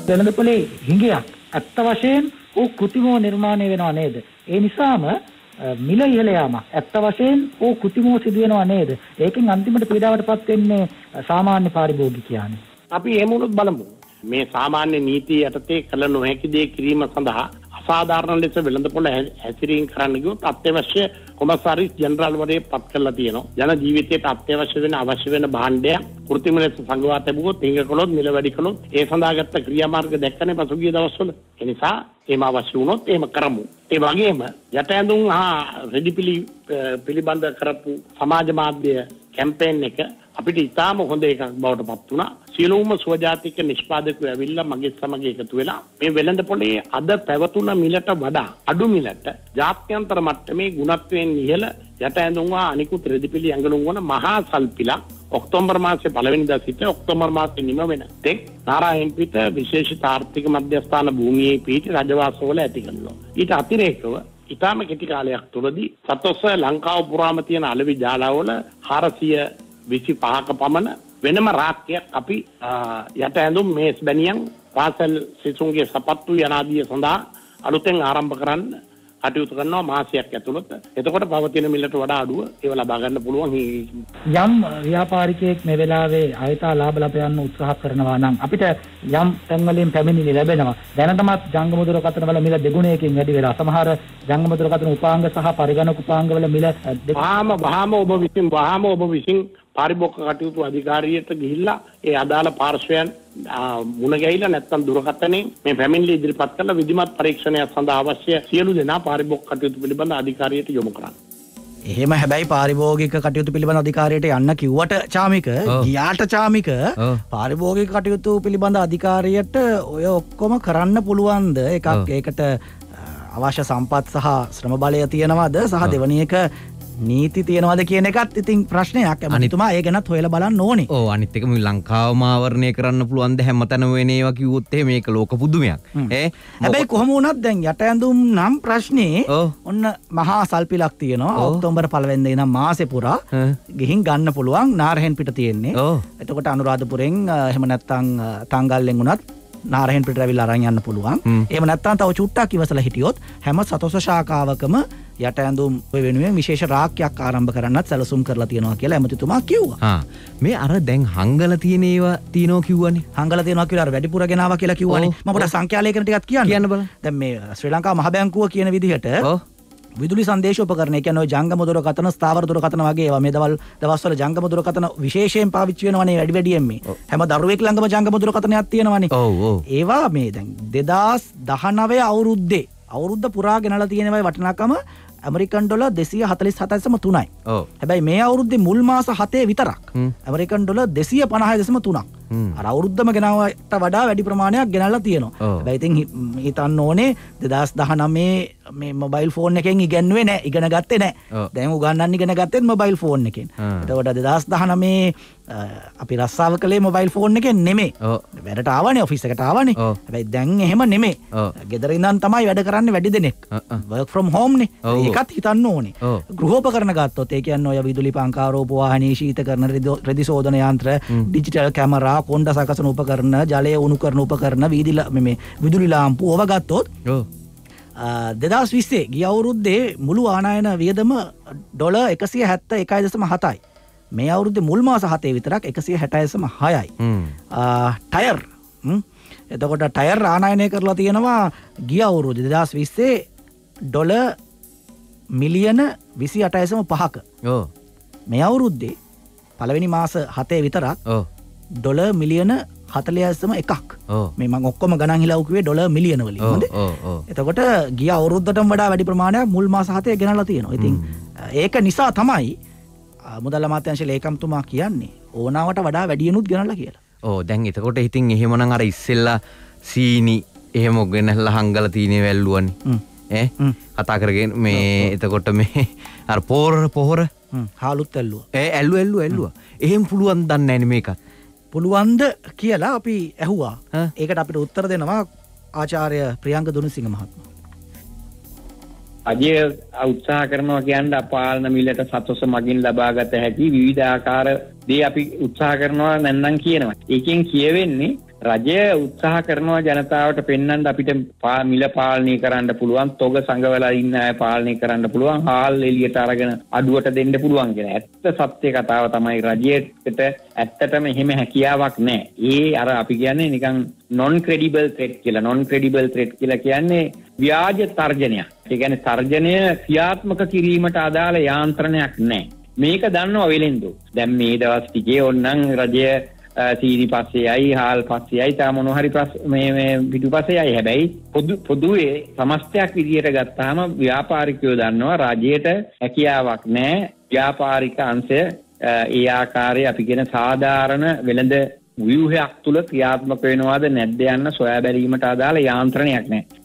වෙළඳපොලේ හිඟයක් ඇත්ත වශයෙන් ਉਹ කෘතිමව නිර්මාණය වෙනව නේද? ඒ නිසාම මිල ඉහළ යාම ඇත්ත වශයෙන් ਉਹ කෘතිමව සිදු වෙනව නේද? ඒකෙන් අන්තිමට පීඩාවටපත් වෙන්නේ සාමාන්‍ය පාරිභෝගිකයානේ. අපි එහෙම වුණොත් බලමු. මේ සාමාන්‍ය නීතිය යටතේ කළ නොහැකි දේ කිරීම සඳහා අසාධාරණ ලෙස වෙළඳපොළ හැසිරීම කරන්න ගියොත් අත්‍යවශ්‍ය කොමසාරිස් ජෙනරාල් වරේ පත් කරලා තියෙනවා. ජන ජීවිතයට අත්‍යවශ්‍ය වෙන අවශ්‍ය වෙන භාණ්ඩයක් කෘත්‍රිම ලෙස සංගවා තිබුවොත්, හිඟ කළොත්, මිල වැඩි කළොත් ඒ සඳහා ගත්ත ක්‍රියාමාර්ග දැක්කනේ පසුගිය දවස්වල. ඒ නිසා එහෙම අවශ්‍ය වුණොත් එහෙම කරමු. ඒ වගේම යට ඇඳුම් රෙදිපිලි පිළිබඳ කරපු සමාජ මාධ්‍ය කැම්පේන් එක අපිට ඉතාම හොඳ එකක් බවට පත් වුණා. සියලුම ස්වජාතික නිෂ්පාදකයෝ ඇවිල්ලා මගේ සමග එකතු වෙලා මේ වෙළඳපොළේ අද පැවතුන මිලට වඩා අඩු මිලට ජාත්‍යන්තර මට්ටමේ ගුණත්වයෙන් ඉහළ යට ඇඳුම් අනිකුත් රෙදිපිලි ඇඟලුම් වන මහා සල්පිලා ඔක්තෝබර් මාසයේ පළවෙනිදා සිට ඔක්තෝබර් මාසයේ නිම වෙන තෙක් නාරායන්පිට විශේෂිත ආර්ථික මධ්‍යස්ථාන භූමියේ පිහිටි රජවාසවල ඇති කරනවා. ඊට අතිරේකව ඉතාම කෙටි කාලයක් තුළදී සතොස්ස ලංකාව පුරාම තියෙන අලෙවි ජාලාවල 425ක පමණ වෙනම රාක්කයක් අපි යට ඇඳුම් මේස් බැනියන් පාසල් සිසුන්ගේ සපත්තු යනාදිය සඳහා අලුතෙන් ආරම්භ කරන්න කටයුතු කරනවා මාසයක් ඇතුළත. එතකොට පවතින මිලට වඩා අඩුව ඒව ලබා ගන්න පුළුවන්. යම් ව්‍යාපාරිකයෙක් මේ වෙලාවේ අයථා ලාභ ලබ යන්න උත්සාහ කරනවා නම් අපිට යම් තැන්වලින් පැමිණිලි ලැබෙනවා. දැනටමත් ජංගම දුරකථන වල මිල දෙගුණයකින් වැඩි වෙලා සමහර ජංගම දුරකථන උපාංග සහ පරිගණක උපාංග වල මිල වහාම ඔබ විසින් පාරිභෝගික කටයුතු අධිකාරියට ගිහිල්ලා ඒ අදාළ පාර්ශ්වයන් මුණ ගැහිලා නැත්නම් දුරකථනයේ මේ පැමිණිලි ඉදිරිපත් කරලා විධිමත් පරීක්ෂණයක් සඳහා අවශ්‍ය සියලු දෙනා පාරිභෝගික කටයුතු පිළිබඳ අධිකාරියට යොමු කරන්න. එහෙම හැබැයි පාරිභෝගික කටයුතු පිළිබඳ අධිකාරියට යන්න කිව්වට චාමික ගියාට චාමික පාරිභෝගික කටයුතු පිළිබඳ අධිකාරියට ඔය ඔක්කොම කරන්න පුළුවන්ද? එකක් ඒකට අවශ්‍ය සම්පත් සහ ශ්‍රම බලය තියෙනවද? සහ දෙවෙනි එක නීති තියෙනවද කියන එකත් ඉතින් ප්‍රශ්නයක්. අනිතුමා ඒ ගැනත් හොයලා බලන්න ඕනේ. ඔව් අනිත් එක මේ ලංකාවම ආවරණය කරන්න පුළුවන් ද හැමතැනම වෙන ඒවා කිව්වොත් එහෙම මේක ලෝක පුදුමයක්. හැබැයි කොහොම වුණත් දැන් යට ඇඳුම් නම් ප්‍රශ්නේ ඔන්න මහා සල්පිලක් තියෙනවා. ඔක්තෝබර් 1 වෙනිදා ඉඳන් මාසේ පුරා ගිහින් ගන්න පුළුවන්. නාරහෙන් පිට තියෙන්නේ. එතකොට අනුරාධපුරෙන් එහෙම නැත්නම් තංගල්ලෙන් උනත් නාරහෙන් පිට රැවිලා අරන් යන්න පුළුවන්. එහෙම නැත්නම් තව චුට්ටක් ඉවසලා හිටියොත් හැම සතොස ශාඛාවකම යට ඇඳුම් වෙනුවෙන් විශේෂ රාක්කයක් ආරම්භ කරන්නත් සැලසුම් කරලා තියෙනවා කියලා ඇමතිතුමා කිව්වා. මේ අර දැන් හංගල තියෙන ඒවා තියෙනවා කිව්වනේ. හංගල තියෙනවා කියලා අර වැඩිපුර ගෙනාවා කියලා කිව්වනේ. මම පොඩ්ඩක් සංඛ්‍යා ලේඛන ටිකක් කියන්න බලන්න. දැන් මේ ශ්‍රී ලංකා මහ බැංකුව කියන විදිහට විදුලි සංදේශ උපකරණ, ඒ කියන්නේ ඔය ජංගම දුරකථන, ස්ථාවර දුරකථන වගේ ඒවා මේ දවස්වල ජංගම දුරකථන විශේෂයෙන් පාවිච්චි වෙනවනේ වැඩියෙන් මේ. හැම දරුවෙක් ළඟම ජංගම දුරකථනයක් තියෙනවනේ. ඒවා මේ දැන් 2019 අවුරුද්ද පුරා ගෙනලා තියෙනවයි වටිනාකම ඇමරිකන් ඩොලර් 247.3යි. හැබැයි මේ අවුරුද්දේ මුල් මාස 7 විතරක් ඇමරිකන් ඩොලර් 250.3ක්. අර අවුරුද්දම ගෙනාවට වඩා වැඩි ප්‍රමාණයක් ගෙනල්ලා තියෙනවා. හැබැයි ඉතින් හිතන්න ඕනේ 2019 මේ මොබයිල් ෆෝන් එකෙන් ඉගෙනුවේ නැහැ, ඉගෙන ගත්තේ නැහැ. දැන් උගන්නන්න ඉගෙන ගත්තෙත් මොබයිල් ෆෝන් එකෙන්. එතකොට 2019 අපි රස්සාව කළේ මොබයිල් ෆෝන් එකෙන් නෙමෙයි. වැඩට ආවනේ, ඔෆිස් එකට ආවනේ. හැබැයි දැන් එහෙම නෙමෙයි. ගෙදර ඉඳන් තමයි වැඩ කරන්නේ වැඩි දෙනෙක්. work from home නේ. ඒකත් හිතන්න ඕනේ. ගෘහෝපකරණ ගත්තොත් ඒ කියන්නේ ඔය විදුලි පංකාරෝප වාහනේ, ශීතකරණ, රෙදි සෝදන යන්ත්‍ර, ඩිජිටල් කැමරා, කොණ්ඩ සකසන උපකරණ, ජලය උණු කරන උපකරණ, මේ විදුලි ලාම්පු ඕව ගත්තොත් 2020 ගිය අවුරුද්දේ මුළු ආනයන වියදම ඩොලර් 171.7යි. මේ අවුරුද්දේ මුල් මාස 7 විතරක් 160.6යි. ටයර් එතකොට ටයර් ආනයනය කරලා තියෙනවා ගිය අවුරුද්දේ 2020 ඩොලර් මිලියන 28.5ක. මේ අවුරුද්දේ පළවෙනි මාස 7 විතරක් ඩොලර් මිලියන 40.1ක්. මේ මම ඔක්කොම ගණන් හිලව් කිව්වේ ඩොලර් මිලියන වලින්. හොඳ. එතකොට ගිය අවුරුද්දටම වඩා වැඩි ප්‍රමාණයක් මුල් මාස 7 ගෙනල්ලා තියෙනවා. ඉතින් ඒක නිසා තමයි මුදල් අමාත්‍යාංශ ලේකම්තුමා කියන්නේ ඕනාවට වඩා වැඩියනුත් ගෙනල්ලා කියලා. දැන් එතකොට ඉතින් එහෙමනම් අර ඉස්සෙල්ලා සීනි එහෙම ගෙනල්ලා හංගලා තියෙනේ වැල්ලුවනේ. කතා කරගෙන මේ එතකොට මේ අර පොහොර හාලුත් ඇල්ලුවා. ඇල්ලුවා. එහෙම පුළුවන් දන්නේ නැහැ මේකත්. පුළුවන්ද කියලා අපි ඇහුවා. ඒකට අපිට උත්තර දෙනවා ආචාර්ය ප්‍රියංග දුනුසිංහ මහත්මයා. අජය උත්සාහ කරනවා කියන්නේ අපාලන මිලට සතොස මගින් ලබාගත හැකි විවිධ ආකාර දේ අපි උත්සාහ කරනවා නැත්නම් කියනවා. ඒකෙන් කියවෙන්නේ රජය උත්සාහ කරනවා ජනතාවට පෙන්වන්න අපිට මිල පාලනය කරන්න පුළුවන්, තොග සංගවලා ඉන්න අය පාලනය කරන්න පුළුවන්, හාල් එළියට අරගෙන අඩුවට දෙන්න පුළුවන් කියලා. ඇත්ත සත්‍ය කතාව තමයි රජයට ඇත්තටම එහෙම හැකියාවක් නැහැ. ඒ අර අපි කියන්නේ නිකන් non credible threat කියලා. non credible threat කියලා කියන්නේ ව්‍යාජ තර්ජනයක්. ඒ කියන්නේ තර්ජනය ක්‍රියාත්මක කිරීමට අදාළ යාන්ත්‍රණයක් නැහැ. මේක දන්නවා වෙලෙන්දෝ. දැන් මේ දවස් ටිකේ ඕනනම් රජය සීනි පස්සේයි, හාල් පස්සේයි, තා මොන හරි මේ පිටුපස්සේයි. හැබැයි පොදුවේ සමස්තයක් විදියට ගත්තාම ව්‍යාපාරිකයෝ දන්නවා රජයට හැකියාවක් නැහැ. ව්‍යාපාරික අංශය ඒ ආකාරයේ අපි කියන සාධාරණ වෙළඳ ව්‍යුහයක් තුල ක්‍රියාත්මක වෙනවද නැද්ද යන්න සොයා බැලීමට අදාළ යාන්ත්‍රණයක් නැහැ.